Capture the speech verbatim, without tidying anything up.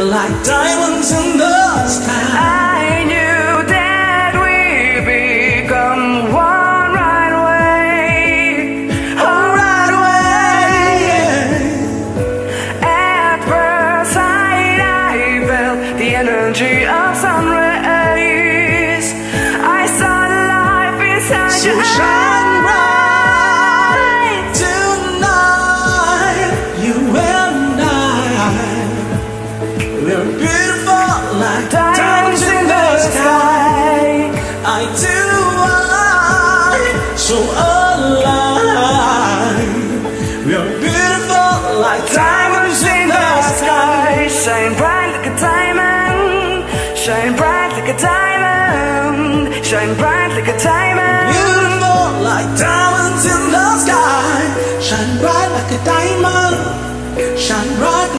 like diamonds in the sky. I knew that we become one right away. Oh, right away, yeah. At first sight I felt the energy of sun rays. I saw life inside So your eyes. shine bright tonight. You and I, we're beautiful like Diamonds in the sky. I do, I, so alive. We're beautiful like Diamonds in the sky. Shine bright like a diamond. Shine bright like a diamond. Shine bright like a diamond. beautiful like diamonds in the sky. Shine bright like a diamond. Shine bright.